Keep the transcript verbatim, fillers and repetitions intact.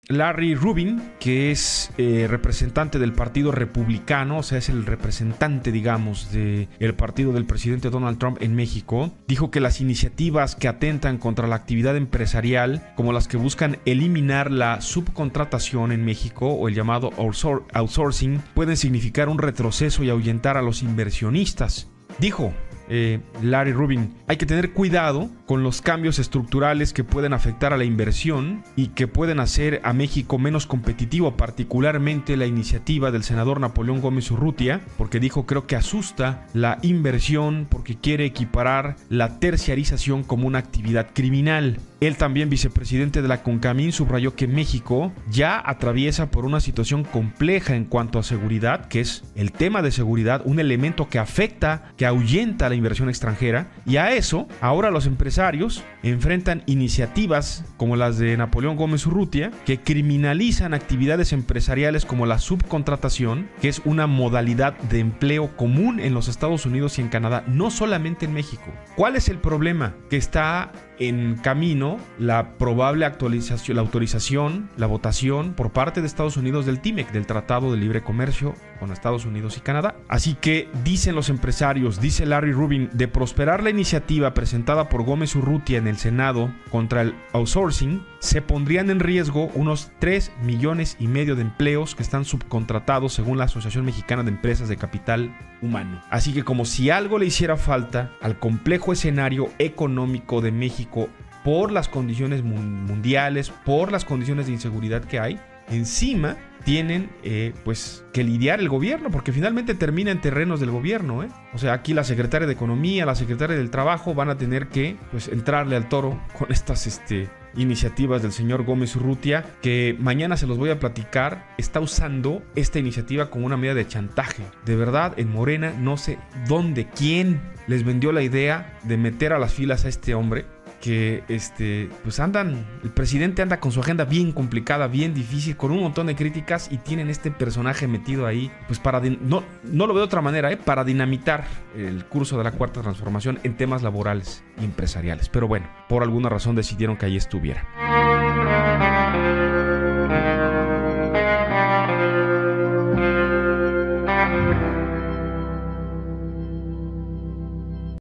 Larry Rubin, que es eh, representante del Partido Republicano, o sea, es el representante, digamos, del partido del presidente Donald Trump en México, dijo que las iniciativas que atentan contra la actividad empresarial, como las que buscan eliminar la subcontratación en México o el llamado outsourcing, pueden significar un retroceso y ahuyentar a los inversionistas. Dijo Eh, Larry Rubin, hay que tener cuidado con los cambios estructurales que pueden afectar a la inversión y que pueden hacer a México menos competitivo, particularmente la iniciativa del senador Napoleón Gómez Urrutia, porque dijo, creo que asusta la inversión porque quiere equiparar la terciarización como una actividad criminal. Él también, vicepresidente de la CONCAMIN, subrayó que México ya atraviesa por una situación compleja en cuanto a seguridad, que es el tema de seguridad, un elemento que afecta, que ahuyenta la inversión extranjera, y a eso ahora los empresarios enfrentan iniciativas como las de Napoleón Gómez Urrutia que criminalizan actividades empresariales como la subcontratación, que es una modalidad de empleo común en los Estados Unidos y en Canadá, no solamente en México. ¿Cuál es el problema? Que está en camino la probable actualización, la autorización, la votación por parte de Estados Unidos del T I M E C, del Tratado de Libre Comercio con Estados Unidos y Canadá. Así que dicen los empresarios, dice Larry Rubin, de prosperar la iniciativa presentada por Gómez Urrutia en el Senado contra el outsourcing, se pondrían en riesgo unos tres millones y medio de empleos que están subcontratados según la Asociación Mexicana de Empresas de Capital Humano. Así que como si algo le hiciera falta al complejo escenario económico de México por las condiciones mundiales, por las condiciones de inseguridad que hay, encima tienen eh, pues que lidiar el gobierno, porque finalmente termina en terrenos del gobierno, ¿eh? O sea, aquí la secretaria de Economía, la secretaria del Trabajo van a tener que pues entrarle al toro con estas este, iniciativas del señor Gómez Urrutia, que mañana se los voy a platicar. Está usando esta iniciativa como una medida de chantaje. De verdad, en Morena no sé dónde, quién les vendió la idea de meter a las filas a este hombre, que este, pues andan, el presidente anda con su agenda bien complicada, bien difícil, con un montón de críticas, y tienen este personaje metido ahí, pues para, no, no lo veo de otra manera, ¿eh? Para dinamitar el curso de la Cuarta Transformación en temas laborales y empresariales. Pero bueno, por alguna razón decidieron que ahí estuviera.